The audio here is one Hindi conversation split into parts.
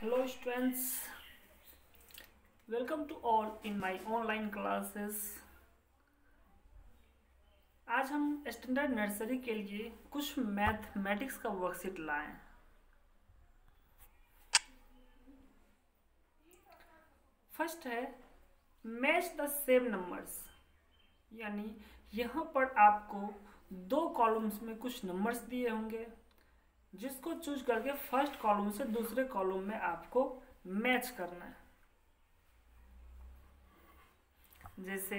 Hello students, welcome to all in my online classes। आज हम स्टैंडर्ड नर्सरी के लिए कुछ मैथमेटिक्स का वर्कशीट लाएं। फर्स्ट है मैच द सेम नंबर्स, यानी यहाँ पर आपको दो कॉलम्स में कुछ नंबर्स दिए होंगे जिसको चूज करके फर्स्ट कॉलम से दूसरे कॉलम में आपको मैच करना है। जैसे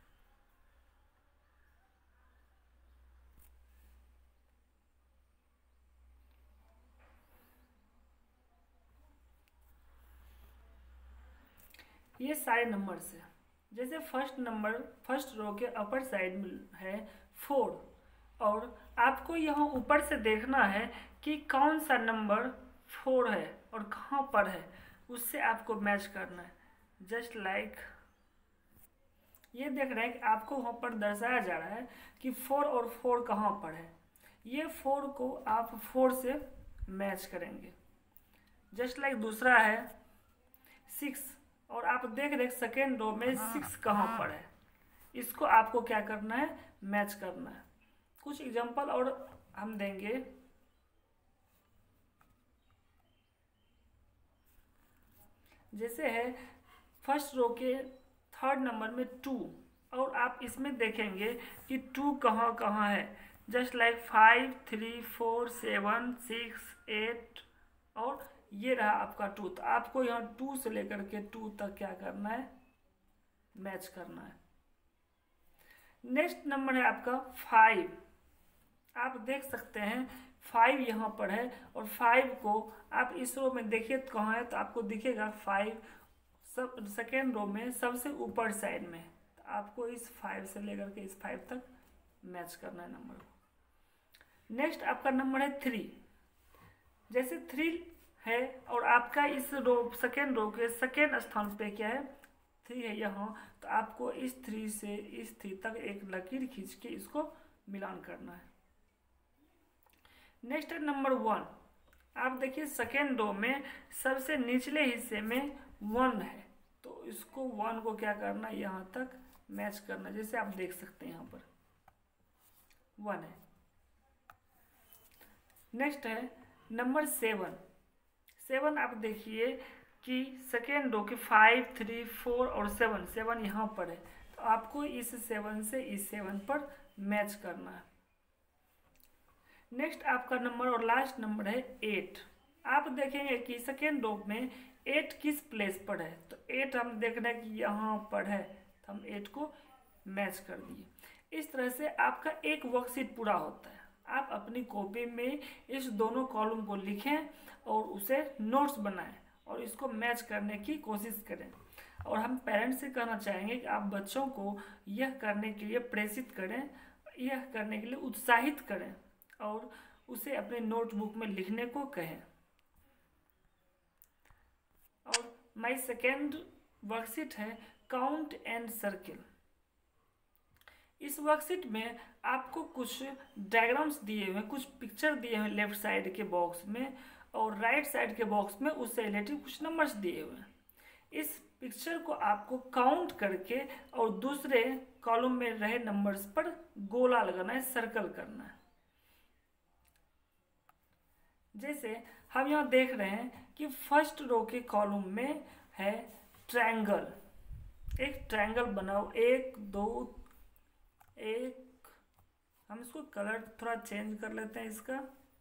ये सारे नंबर्स है। जैसे फर्स्ट रो के अपर साइड में है 4 और आपको यहाँ ऊपर से देखना है कि कौन सा नंबर 4 है और कहाँ पर है, उससे आपको मैच करना है। जस्ट लाइक ये देख रहे हैं कि आपको वहाँ पर दर्शाया जा रहा है कि 4 और 4 कहाँ पर है। ये 4 को आप 4 से मैच करेंगे। जस्ट लाइक दूसरा है 6 और आप देख रहे सेकेंड रो में 6 कहाँ पर है, इसको आपको क्या करना है, मैच करना है। कुछ एग्जांपल और हम देंगे। जैसे है फर्स्ट रो के थर्ड नंबर में 2 और आप इसमें देखेंगे कि 2 कहाँ कहाँ है। जस्ट लाइक 5 3 4 7 6 8 और ये रहा आपका 2। तो आपको यहाँ 2 से लेकर के 2 तक क्या करना है, मैच करना है। नेक्स्ट नंबर है आपका 5। आप देख सकते हैं 5 यहाँ पर है और 5 को आप इस रो में देखिए तो कहाँ है, तो आपको दिखेगा 5 सब सेकेंड रो में सबसे ऊपर साइड में। तो आपको इस 5 से लेकर के इस 5 तक मैच करना है नंबर को। नेक्स्ट आपका नंबर है 3। जैसे 3 है और आपका इस रो सेकेंड रो के सेकेंड स्थान पे क्या है, 3 है यहाँ। तो आपको इस 3 से इस 3 तक एक लकीर खींच के इसको मिलान करना है। नेक्स्ट है नंबर 1। आप देखिए सेकेंड रो में सबसे निचले हिस्से में 1 है, तो इसको 1 को क्या करना है, यहाँ तक मैच करना। जैसे आप देख सकते हैं यहाँ पर 1 है। नेक्स्ट है नंबर 7। आप देखिए कि सेकेंड रो के 5 3 4 और 7 यहाँ पर है, तो आपको इस 7 से इस 7 पर मैच करना है। नेक्स्ट आपका नंबर और लास्ट नंबर है 8। आप देखेंगे कि सेकेंड रो में 8 किस प्लेस पर है, तो 8 हम देख रहे हैं कि यहाँ पर है, तो हम 8 को मैच कर दिए। इस तरह से आपका एक वर्कशीट पूरा होता है। आप अपनी कॉपी में इस दोनों कॉलम को लिखें और उसे नोट्स बनाएं और इसको मैच करने की कोशिश करें। और हम पेरेंट्स से कहना चाहेंगे कि आप बच्चों को यह करने के लिए प्रेरित करें, यह करने के लिए उत्साहित करें और उसे अपने नोटबुक में लिखने को कहें। और माय सेकेंड वर्कशीट है काउंट एंड सर्किल। इस वर्कशीट में आपको कुछ डायग्राम्स दिए हुए हैं, कुछ पिक्चर दिए हुए लेफ्ट साइड के बॉक्स में और राइट साइड के बॉक्स में उससे रिलेटेड कुछ नंबर्स दिए हुए हैं। इस पिक्चर को आपको काउंट करके और दूसरे कॉलम में रहे नंबर्स पर गोला लगाना है, सर्कल करना है। जैसे हम यहाँ देख रहे हैं कि फर्स्ट रो के कॉलम में है ट्रायंगल। एक ट्रायंगल बनाओ, 1 2 1। हम इसको कलर थोड़ा चेंज कर लेते हैं, इसका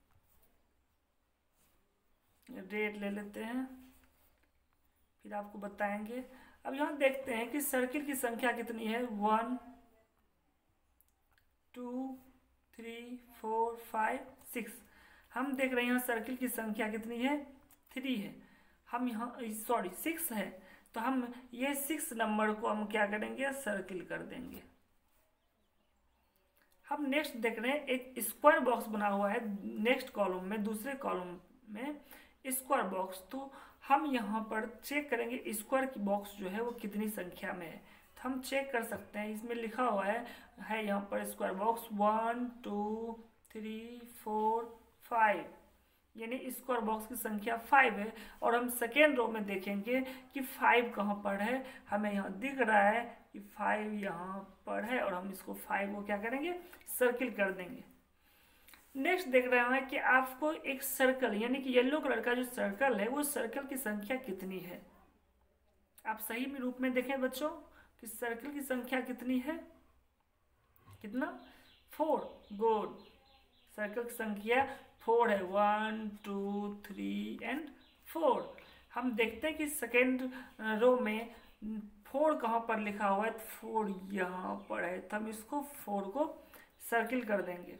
रेड ले लेते हैं, फिर आपको बताएंगे। अब यहाँ देखते हैं कि सर्किल की संख्या कितनी है, 1 2 3 4 5 6। हम देख रहे हैं यहाँ सर्किल की संख्या कितनी है, 3 है। हम यहाँ 6 है, तो हम ये 6 नंबर को हम क्या करेंगे, सर्किल कर देंगे। हम नेक्स्ट देख रहे हैं एक स्क्वायर बॉक्स बना हुआ है नेक्स्ट कॉलम में, दूसरे कॉलम में स्क्वायर बॉक्स। तो हम यहाँ पर चेक करेंगे स्क्वायर की बॉक्स जो है वो कितनी संख्या में है। तो हम चेक कर सकते हैं, इसमें लिखा हुआ है यहाँ पर स्क्वायर बॉक्स 1 2 3 4 5। यानी स्क्वायर बॉक्स की संख्या 5 है। और हम सेकेंड रो में देखेंगे कि 5 कहाँ पर है। हमें यहाँ दिख रहा है कि 5 यहाँ पर है और हम इसको 5 को क्या करेंगे, सर्किल कर देंगे। नेक्स्ट देख रहे हैं कि आपको एक सर्कल यानी कि येलो कलर का जो सर्कल है वो सर्कल की संख्या कितनी है। आप सही में रूप में देखें बच्चों कि सर्कल की संख्या कितनी है, कितना, 4। गुड, सर्कल की संख्या 4 है, 1 2 3 एंड 4। हम देखते हैं कि सेकेंड रो में 4 कहाँ पर लिखा हुआ है, तो 4 यहाँ पर है, तो हम इसको 4 को सर्किल कर देंगे।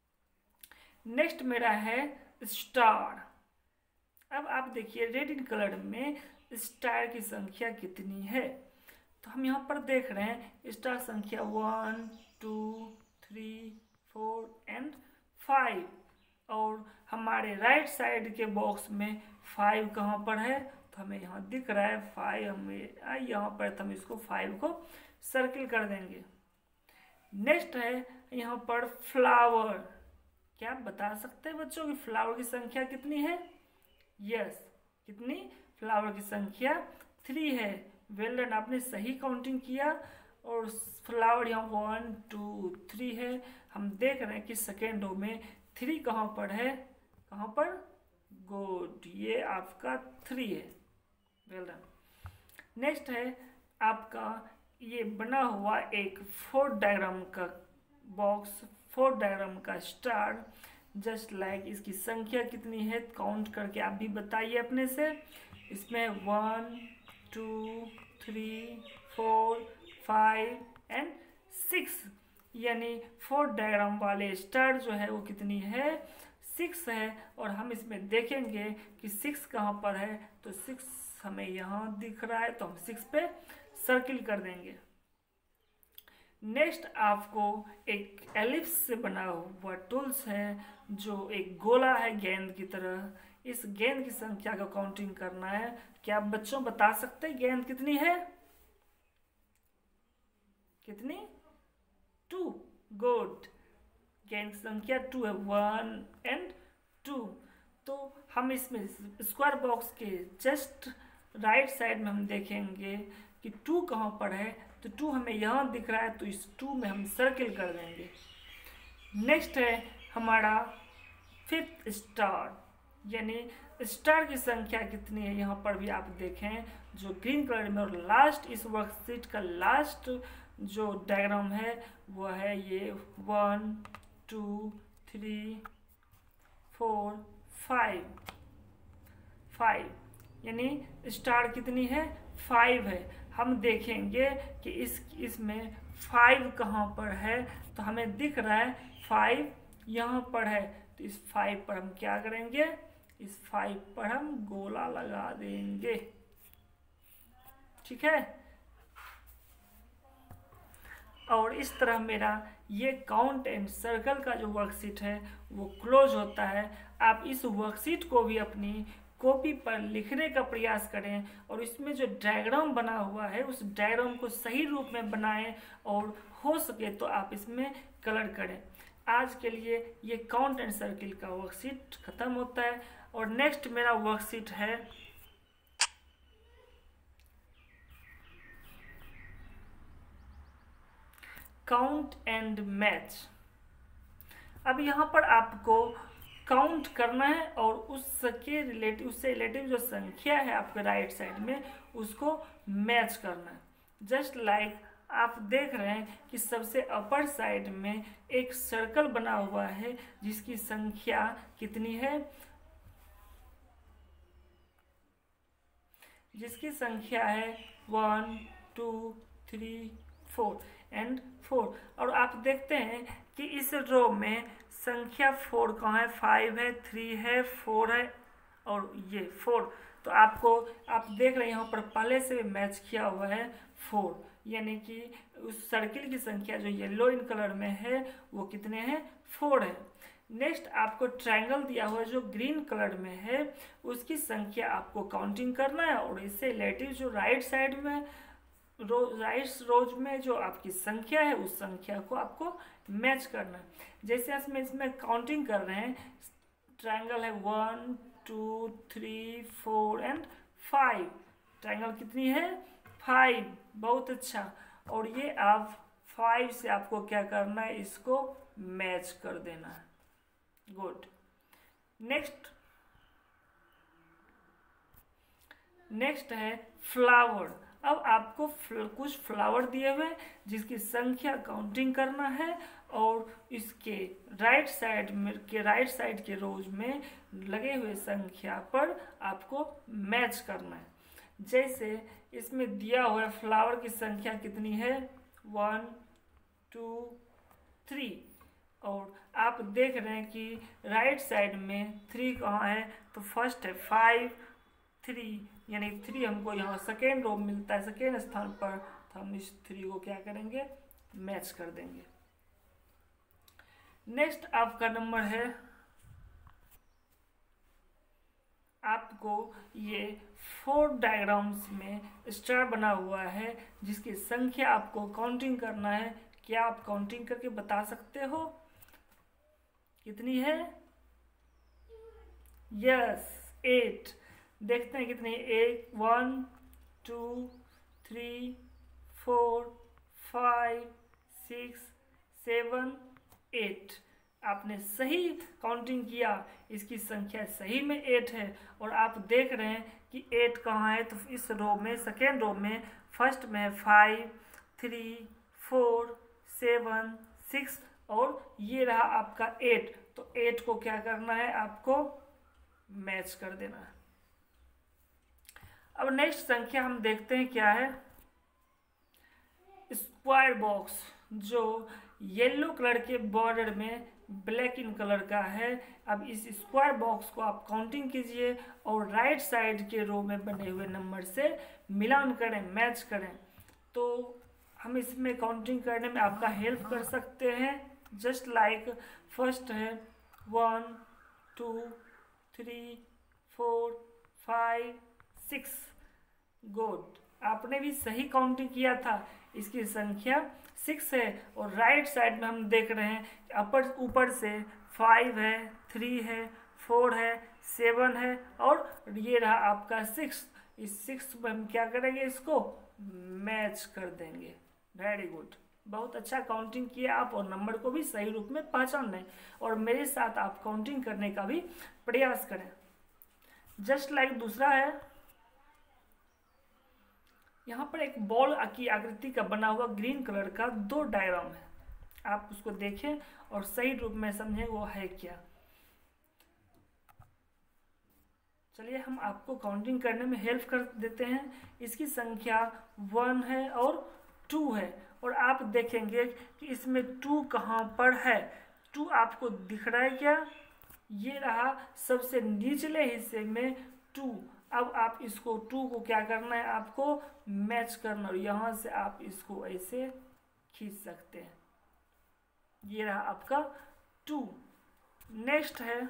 नेक्स्ट मेरा है स्टार। अब आप देखिए रेड इन कलर में स्टार की संख्या कितनी है, तो हम यहाँ पर देख रहे हैं स्टार संख्या 1 2 3 4 एंड 5। और हमारे राइट साइड के बॉक्स में 5 कहाँ पर है, तो हमें यहाँ दिख रहा है 5 हमें यहाँ पर, तो हम इसको 5 को सर्किल कर देंगे। नेक्स्ट है यहाँ पर फ्लावर। क्या आप बता सकते हैं बच्चों कि फ्लावर की संख्या कितनी है? यस, कितनी? फ्लावर की संख्या 3 है। वेल डन, आपने सही काउंटिंग किया। और फ्लावर यहाँ 1 2 3 है। हम देख रहे हैं कि सेकेंड रो में 3 कहाँ पर है, कहाँ पर? गुड, ये आपका 3 है। Well done. नेक्स्ट है आपका ये बना हुआ एक 4 डायग्राम का बॉक्स, 4 डायग्राम का स्टार, जस्ट लाइक इसकी संख्या कितनी है काउंट करके आप भी बताइए अपने से। इसमें 1 2 3 4 5 एंड 6, यानी 4 डायग्राम वाले स्टार जो है वो कितनी है, 6 है। और हम इसमें देखेंगे कि 6 कहाँ पर है, तो 6 हमें यहाँ दिख रहा है, तो हम 6 पे सर्किल कर देंगे। नेक्स्ट आपको एक एलिप्स से बना हुआ टूल्स है जो एक गोला है गेंद की तरह। इस गेंद की संख्या का काउंटिंग करना है। क्या आप बच्चों बता सकते हैं गेंद कितनी है? कितनी? 2। गुड, गेंद की संख्या 2 है, 1 एंड 2। तो हम इसमें स्क्वायर बॉक्स के जस्ट राइट साइड में हम देखेंगे कि 2 कहाँ पर है, तो 2 हमें यहाँ दिख रहा है, तो इस 2 में हम सर्किल कर देंगे। नेक्स्ट है हमारा 5th स्टार, यानी स्टार की संख्या कितनी है यहाँ पर भी आप देखें जो ग्रीन कलर में। और लास्ट इस वर्कशीट का लास्ट जो डायग्राम है वो है ये 1 2 3 4 5, यानी स्टार कितनी है, 5 है। हम देखेंगे कि इसमें 5 कहाँ पर है, तो हमें दिख रहा है 5 यहाँ पर है, तो इस 5 पर हम क्या करेंगे, इस 5 पर हम गोला लगा देंगे। ठीक है, और इस तरह मेरा ये काउंट एंड सर्कल का जो वर्कशीट है वो क्लोज होता है। आप इस वर्कशीट को भी अपनी कॉपी पर लिखने का प्रयास करें और इसमें जो डायग्राम बना हुआ है उस डायग्राम को सही रूप में बनाएं और हो सके तो आप इसमें कलर करें। आज के लिए ये काउंट एंड सर्किल का वर्कशीट खत्म होता है। और नेक्स्ट मेरा वर्कशीट है काउंट एंड मैच। अब यहाँ पर आपको काउंट करना है और उससे रिलेटिव जो संख्या है आपके राइट साइड में उसको मैच करना है। जस्ट लाइक आप देख रहे हैं कि सबसे अपर साइड में एक सर्कल बना हुआ है जिसकी संख्या कितनी है, जिसकी संख्या है 1 2 3 4 एंड 4। और आप देखते हैं कि इस रो में संख्या 4 कहाँ है, 5 है, 3 है, 4 है और ये 4। तो आप देख रहे हैं यहाँ पर पहले से मैच किया हुआ है 4, यानी कि उस सर्किल की संख्या जो येलो इन कलर में है वो कितने हैं, 4 है। नेक्स्ट आपको ट्रायंगल दिया हुआ जो ग्रीन कलर में है उसकी संख्या आपको काउंटिंग करना है और इससे रिलेटिव जो राइट साइड में राइट रोज में जो आपकी संख्या है उस संख्या को आपको मैच करना है। जैसे इसमें काउंटिंग कर रहे हैं ट्रायंगल है 1 2 3 4 एंड 5। ट्रायंगल कितनी है 5, बहुत अच्छा। और ये आप 5 से आपको क्या करना है, इसको मैच कर देना है। गुड। नेक्स्ट है फ्लावर। अब आपको कुछ फ्लावर दिए हुए जिसकी संख्या काउंटिंग करना है और इसके राइट साइड के रोज में लगे हुए संख्या पर आपको मैच करना है। जैसे इसमें दिया हुआ फ्लावर की संख्या कितनी है 1 2 3, और आप देख रहे हैं कि राइट साइड में 3 कहाँ है, तो फर्स्ट है 5 3, यानी 3 हमको यहाँ सेकेंड रो मिलता है, सेकेंड स्थान पर, तो हम इस 3 को क्या करेंगे, मैच कर देंगे। नेक्स्ट आपका नंबर है, आपको ये 4 डायग्राम्स में स्टार बना हुआ है जिसकी संख्या आपको काउंटिंग करना है। क्या आप काउंटिंग करके बता सकते हो कितनी है? यस 8। देखते हैं कितनी, 1 2 3 4 5 6 7 8। आपने सही काउंटिंग किया, इसकी संख्या सही में 8 है। और आप देख रहे हैं कि 8 कहाँ है, तो इस रो में सेकेंड रो में फर्स्ट में 5 3 4 7 6 और ये रहा आपका 8। तो 8 को क्या करना है, आपको मैच कर देना है। अब नेक्स्ट संख्या हम देखते हैं क्या है, स्क्वायर बॉक्स, जो येलो कलर के बॉर्डर में ब्लैक इन कलर का है। अब इस स्क्वायर बॉक्स को आप काउंटिंग कीजिए और राइट साइड के रो में बने हुए नंबर से मिलान करें, मैच करें। तो हम इसमें काउंटिंग करने में आपका हेल्प कर सकते हैं। जस्ट लाइक फर्स्ट है 1 2 3 4 5 6। गुड, आपने भी सही काउंटिंग किया था, इसकी संख्या 6 है। और राइट साइड में हम देख रहे हैं ऊपर से 5 है 3 है 4 है 7 है और ये रहा आपका 6। इस 6 में हम क्या करेंगे, इसको मैच कर देंगे। वेरी गुड, बहुत अच्छा काउंटिंग किया आप और नंबर को भी सही रूप में पहचान लें और मेरे साथ आप काउंटिंग करने का भी प्रयास करें। जस्ट लाइक दूसरा है, यहाँ पर एक बॉल की आकृति का बना हुआ ग्रीन कलर का 2 डायग्राम है। आप उसको देखें और सही रूप में समझें वो है क्या। चलिए हम आपको काउंटिंग करने में हेल्प कर देते हैं। इसकी संख्या 1 है और 2 है और आप देखेंगे कि इसमें 2 कहाँ पर है। 2 आपको दिख रहा है क्या, ये रहा सबसे निचले हिस्से में 2। अब आप इसको 2 को क्या करना है, आपको मैच करना और यहाँ से आप इसको ऐसे खींच सकते हैं। ये रहा आपका 2। नेक्स्ट है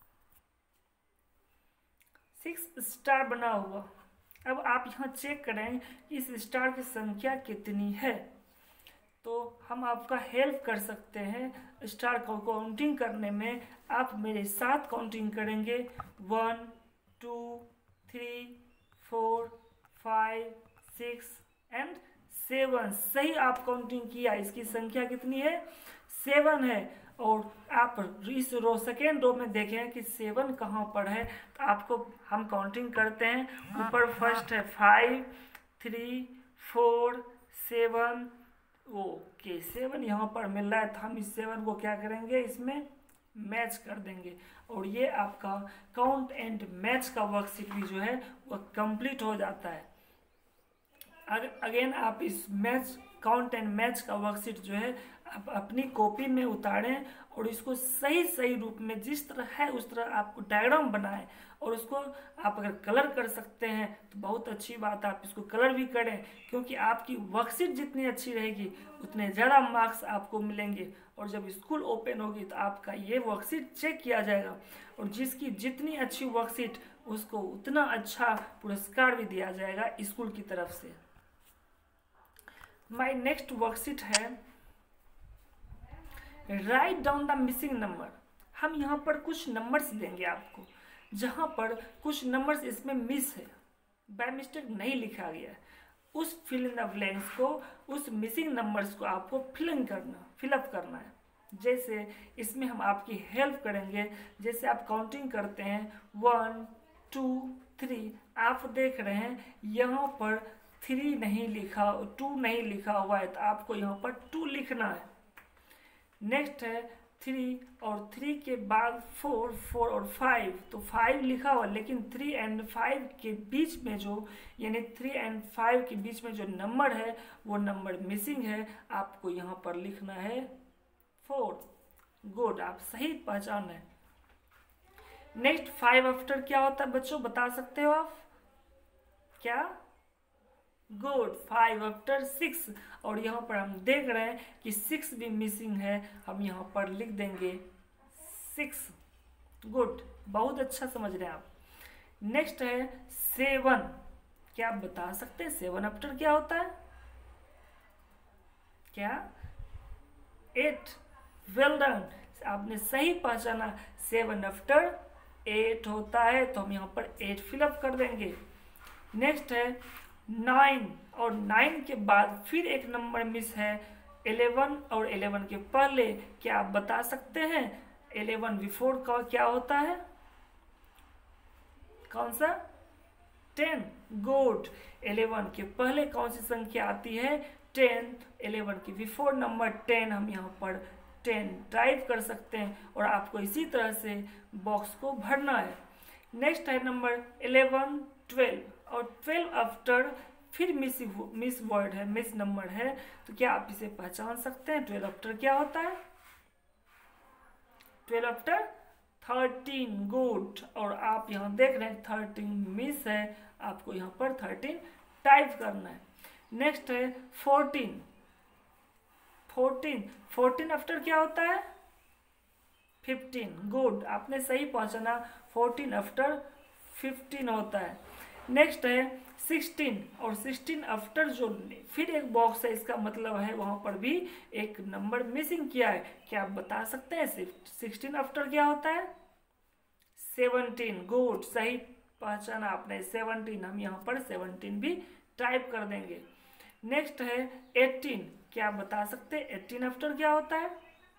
6 स्टार बना हुआ। अब आप यहाँ चेक करें कि इस स्टार की संख्या कितनी है, तो हम आपका हेल्प कर सकते हैं स्टार को काउंटिंग करने में। आप मेरे साथ काउंटिंग करेंगे 1 2 3 4 5 6 एंड 7। सही आप काउंटिंग किया, इसकी संख्या कितनी है 7 है। और आप इस रो सेकेंड रो में देखें कि 7 कहाँ पर है, तो आपको हम काउंटिंग करते हैं। ऊपर फर्स्ट है 5 3 4 7। ओके 7 यहाँ पर मिल रहा है, तो हम इस 7 को क्या करेंगे, इसमें मैच कर देंगे और ये आपका काउंट एंड मैच का वर्कशीट भी जो है वह कंप्लीट हो जाता है। अगेन आप इस मैच काउंट एंड मैच का वर्कशीट जो है आप अपनी कॉपी में उतारें और इसको सही रूप में जिस तरह है उस तरह आपको डायग्राम बनाएं और उसको आप अगर कलर कर सकते हैं तो बहुत अच्छी बात है, आप इसको कलर भी करें, क्योंकि आपकी वर्कशीट जितनी अच्छी रहेगी उतने ज़्यादा मार्क्स आपको मिलेंगे। और जब स्कूल ओपन होगी तो आपका ये वर्कशीट चेक किया जाएगा और जिसकी जितनी अच्छी वर्कशीट उसको उतना अच्छा पुरस्कार भी दिया जाएगा स्कूल की तरफ से। माय नेक्स्ट वर्कशीट है right down the missing number. हम यहाँ पर कुछ नंबर्स देंगे आपको, जहाँ पर कुछ नंबर्स इसमें मिस है, बाय मिस्टेक नहीं लिखा गया है, उस फिल इन द ब्लैंक्स को, उस मिसिंग नंबर्स को आपको फिलअप करना है। जैसे इसमें हम आपकी हेल्प करेंगे, जैसे आप काउंटिंग करते हैं 1 2 3, आप देख रहे हैं यहाँ पर 3 नहीं लिखा, 2 नहीं लिखा हुआ है, तो आपको यहाँ पर 2 लिखना है। नेक्स्ट है 3 और 3 के बाद 4, 4 और 5, तो 5 लिखा हुआ, लेकिन 3 एंड 5 के बीच में जो, यानी 3 एंड 5 के बीच में जो नंबर है वो नंबर मिसिंग है, आपको यहाँ पर लिखना है 4। गुड, आप सही पहचान है। नेक्स्ट 5 आफ्टर क्या होता है बच्चों, बता सकते हो आप क्या? गुड, 5 आफ्टर 6, और यहाँ पर हम देख रहे हैं कि 6 भी मिसिंग है, हम यहाँ पर लिख देंगे 6। गुड, बहुत अच्छा समझ रहे हैं आप। नेक्स्ट है 7, क्या आप बता सकते हैं 7 आफ्टर क्या होता है? क्या? 8। वेल डन, आपने सही पहचाना, 7 आफ्टर 8 होता है, तो हम यहाँ पर 8 फिलअप कर देंगे। नेक्स्ट है 9, और 9 के बाद फिर एक नंबर मिस है 11, और 11 के पहले क्या आप बता सकते हैं 11 बिफोर का क्या होता है? कौन सा? 10। गुड, 11 के पहले कौन सी संख्या आती है? 10। 11 के बिफोर नंबर 10, हम यहाँ पर 10 टाइप कर सकते हैं, और आपको इसी तरह से बॉक्स को भरना है। नेक्स्ट है नंबर 11, 12, और 12 आफ्टर फिर मिस वर्ड है, मिस नंबर है, तो क्या आप इसे पहचान सकते हैं 12 आफ्टर क्या होता है? 12 आफ्टर 13। गुड, और आप यहाँ देख रहे हैं 13 मिस है, आपको यहाँ पर 13 टाइप करना है। नेक्स्ट है 14, 14 आफ्टर क्या होता है? 15। गुड, आपने सही पहचाना, 14 आफ्टर 15 होता है। नेक्स्ट है 16, और 16 आफ्टर जो फिर एक बॉक्स है, इसका मतलब है वहां पर भी एक नंबर मिसिंग किया है, क्या आप बता सकते हैं 16 आफ्टर क्या होता है? 17। गुड, सही पहचाना आपने 17, हम यहाँ पर 17 भी टाइप कर देंगे। नेक्स्ट है 18, क्या आप बता सकते हैं 18 आफ्टर क्या होता है?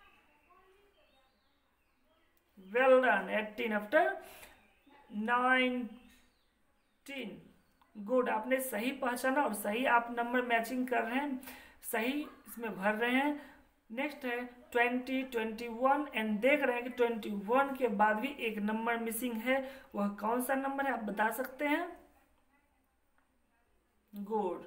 Well done, 18 after 19। गुड, आपने सही पहचाना, और सही आप नंबर मैचिंग कर रहे हैं, सही इसमें भर रहे हैं। नेक्स्ट है 20, 21, एंड देख रहे हैं कि 21 के बाद भी एक नंबर मिसिंग है, वह कौन सा नंबर है आप बता सकते हैं? गुड,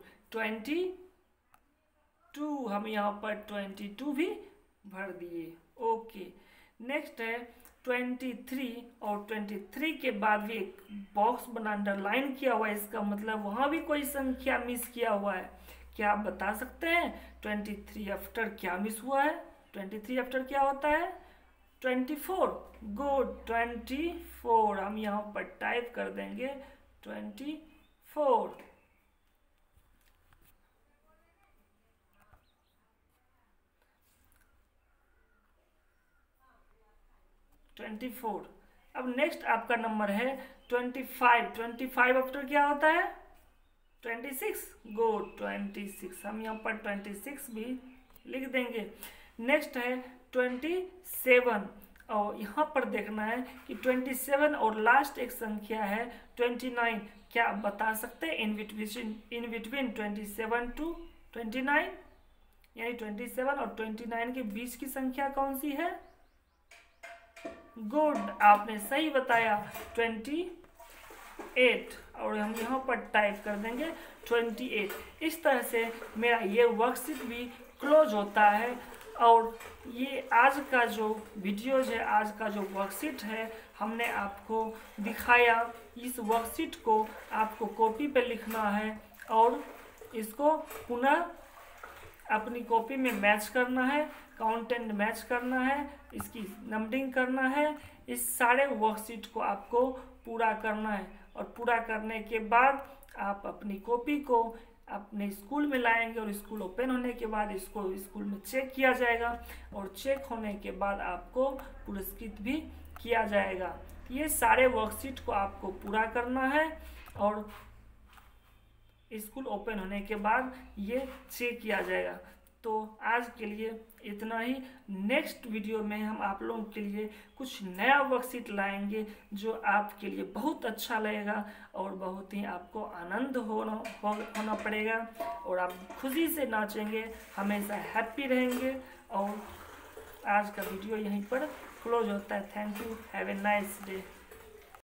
22, हम यहाँ पर 22 भी भर दिए। ओके, नेक्स्ट है 23, और 23 के बाद भी एक बॉक्स बना अंडरलाइन किया हुआ है, इसका मतलब वहाँ भी कोई संख्या मिस किया हुआ है, क्या आप बता सकते हैं 23 आफ्टर क्या मिस हुआ है? 23 आफ्टर क्या होता है? 24। गुड, 24, हम यहाँ पर टाइप कर देंगे 24। अब नेक्स्ट आपका नंबर है 25। 25 आफ्टर क्या होता है? 26। गुड, 26, हम यहाँ पर 26 भी लिख देंगे। नेक्स्ट है 27, और यहाँ पर देखना है कि 27 और लास्ट एक संख्या है 29, क्या आप बता सकते हैं इन बिटवीन 27 टू 29, यानी 27 और 29 के बीच की संख्या कौन सी है? गुड, आपने सही बताया 28, और हम यहाँ पर टाइप कर देंगे 28। इस तरह से मेरा ये वर्कशीट भी क्लोज होता है, और ये आज का जो वीडियोज है, आज का जो वर्कशीट है, हमने आपको दिखाया। इस वर्कशीट को आपको कॉपी पे लिखना है, और इसको पुनः अपनी कॉपी में मैच करना है, कंटेंट मैच करना है, इसकी नंबरिंग करना है। इस सारे वर्कशीट को आपको पूरा करना है, और पूरा करने के बाद आप अपनी कॉपी को अपने स्कूल में लाएंगे और स्कूल ओपन होने के बाद इसको स्कूल में चेक किया जाएगा और चेक होने के बाद आपको पुरस्कृत भी किया जाएगा। ये सारे वर्कशीट को आपको पूरा करना है और स्कूल ओपन होने के बाद ये चेक किया जाएगा। तो आज के लिए इतना ही। नेक्स्ट वीडियो में हम आप लोगों के लिए कुछ नया वर्कशीट लाएंगे जो आपके लिए बहुत अच्छा लगेगा और बहुत ही आपको आनंद होना पड़ेगा और आप खुशी से नाचेंगे, हमेशा हैप्पी रहेंगे। और आज का वीडियो यहीं पर क्लोज होता है। Thank you, have a nice day.